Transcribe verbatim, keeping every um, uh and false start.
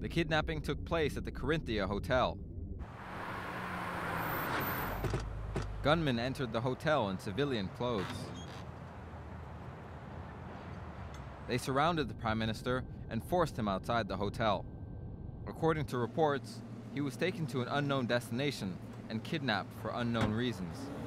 The kidnapping took place at the Corinthia hotel. Gunmen entered the hotel in civilian clothes. They surrounded the Prime Minister and forced him outside the hotel. According to reports, he was taken to an unknown destination and kidnapped for unknown reasons.